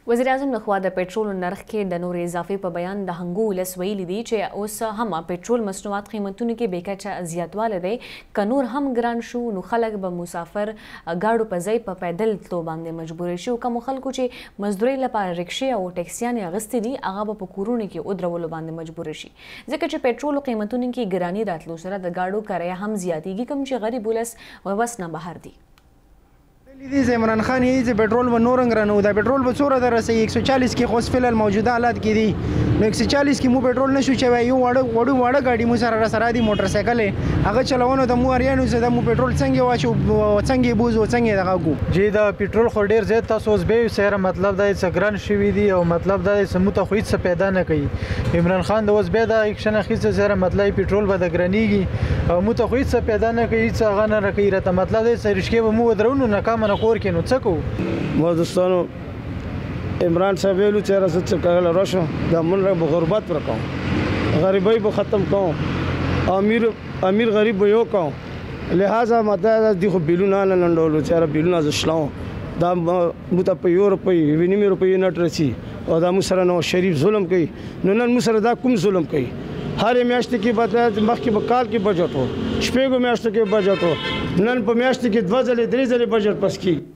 وزیر اعظم لخوا د پټرول نرخ کې د نور اضافي په بیان د هنګو ولس ویلي دي چې اوس هم پټرول مصنوعات قیمتونو کې بیکچه زیاتوالی دی که نور هم ګران شو نو خلک به مسافر ګاډو په ځای په پیدل تلو باندې مجبور شي او کومو خلکو چې مزدورۍ لپاره رکشې او ټیکسیانې اخیستې دي هغه به په کورونو کې ودرولو باندې مجبور شي ځکه چې پټرولو قیمتونو کې ګراني راتلو سره د ګاډو کرایه هم زیاتېږي کوم چې غریب ولس وس نه بهر دي. عمران خان یې چې پټرول به نور رانو دا پټرول به څومره ته رسوي 140 کې خو فلحال موجوده حالات کې دي نو 140 کې مو پټرول نشو چوي یو واړه ګاډي مو سره سره دي موټر سایکل هغه چلونه د مو اریانو زده مو پټرول څنګه واچو څنګه بوزو څنګه دغه کو جی دا پټرول خو ډیر زیات تاسو اوس به سره مطلب دا سګران شوی دی او مطلب دا سموته خو هیڅ پیدا نه کوي عمران خان د اوس به دا اکشن اخیسته سره مطلب پټرول به د ګرانیږي او مو ته خو هیڅ پیدا نه کوي هیڅ هغه نه راکوي راته مطلب دا سرشکې به مو درونو ناکام نه کور کې نو څه ما دوستانو عمران صاحب ویلو چې راځه کله راشو د من را غربت پر کوم غریبۍ به ختم کوم امیر غریب به یو کوم لہذا ماته د خو بیلونه نه لنډولو چې را بیلونه زشلاو دا مت په یو روپۍ ویني روپۍ نه ترسي او دا مو سره نو شریف ظلم کوي نو نن مو سره دا کوم ظلم کوي هر میاشت کې به مخکې به کال کې بجټ و شپږو میاشتو کې بجټ و نن په میاشت کې 2 ځلې 3 ځلې بجټ پس کی